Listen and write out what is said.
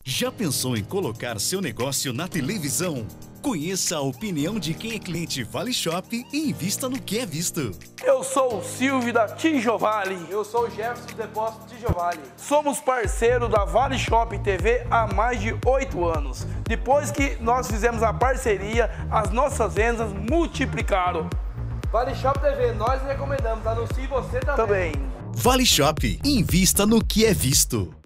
Já pensou em colocar seu negócio na televisão? Conheça a opinião de quem é cliente Vale Shop e invista no que é visto. Eu sou o Silvio da Tijovale. Eu sou o Jefferson do Depósito Tijovale. Somos parceiro da Vale Shop TV há mais de 8 anos. Depois que nós fizemos a parceria, as nossas vendas multiplicaram. Vale Shop TV, nós recomendamos. Anuncie você também. Vale Shop, invista no que é visto.